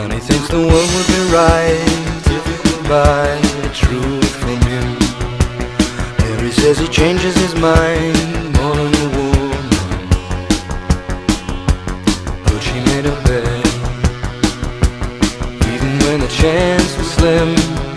Johnny thinks the world would be right if he could buy the truth from him. Mary says he changes his mind more than a woman, but she made a bet, even when the chance was slim.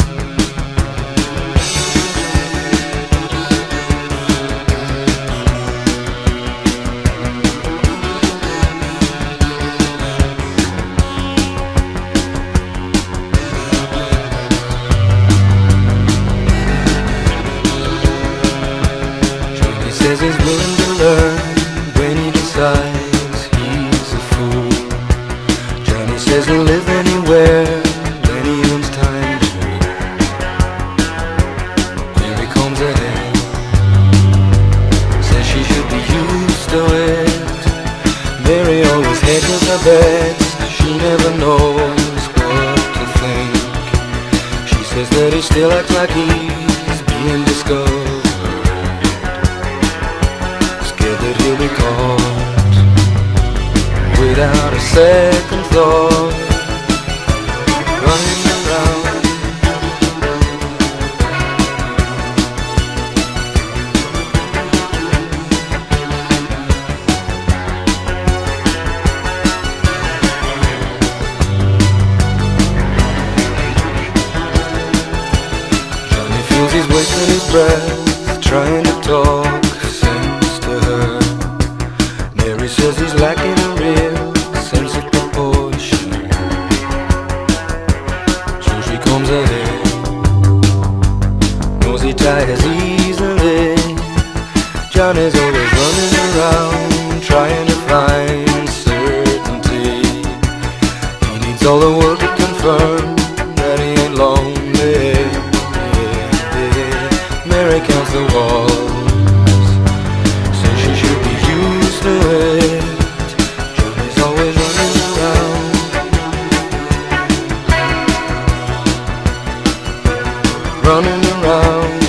Says he's willing to learn when he decides he's a fool. Johnny says he'll live anywhere when he owns time to. Here he comes ahead, says she should be used to it. Mary always hedges her bets, she never knows what to think. She says that he still acts like he's being discovered, that he'll be caught without a second thought, running around. Johnny feels he's wasting his breath trying to talk sense to her. Mary says he's lacking a real sense of proportion, so she comes ahead, knows he tires easily. Johnny's always running around trying to find certainty. He needs all the world to confirm that he ain't lonely. Mary counts the walls, says she should be used to it. Johnny's always running around, running around.